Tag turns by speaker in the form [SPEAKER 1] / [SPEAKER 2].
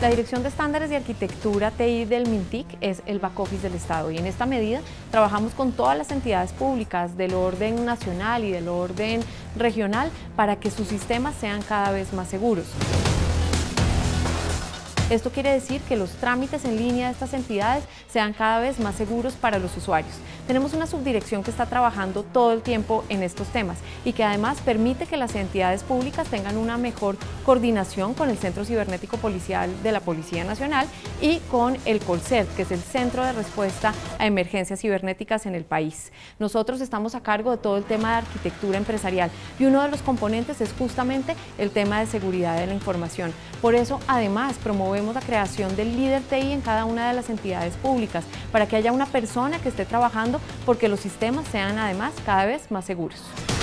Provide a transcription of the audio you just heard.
[SPEAKER 1] La Dirección de Estándares de Arquitectura TI del MINTIC es el back office del Estado y en esta medida trabajamos con todas las entidades públicas del orden nacional y del orden regional para que sus sistemas sean cada vez más seguros. Esto quiere decir que los trámites en línea de estas entidades sean cada vez más seguros para los usuarios. Tenemos una subdirección que está trabajando todo el tiempo en estos temas y que además permite que las entidades públicas tengan una mejor coordinación con el Centro Cibernético Policial de la Policía Nacional y con el Colcert, que es el Centro de Respuesta a Emergencias Cibernéticas en el país. Nosotros estamos a cargo de todo el tema de arquitectura empresarial y uno de los componentes es justamente el tema de seguridad de la información. Por eso, además, promovemos la creación del líder TI en cada una de las entidades públicas para que haya una persona que esté trabajando porque los sistemas sean además cada vez más seguros.